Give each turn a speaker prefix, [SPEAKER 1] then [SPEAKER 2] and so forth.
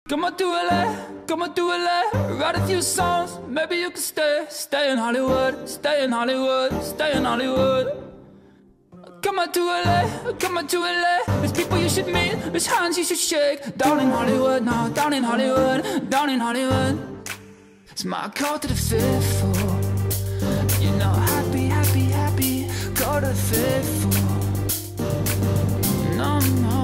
[SPEAKER 1] Come on to LA, write a few songs, maybe you can stay in Hollywood, stay in Hollywood, stay in Hollywood. Come on to LA, there's people you should meet, there's hands you should shake. Down in Hollywood, now down in Hollywood, down in Hollywood. It's my call to the fifth floor. You know, happy, happy, happy, call to the fifth floor. No, no.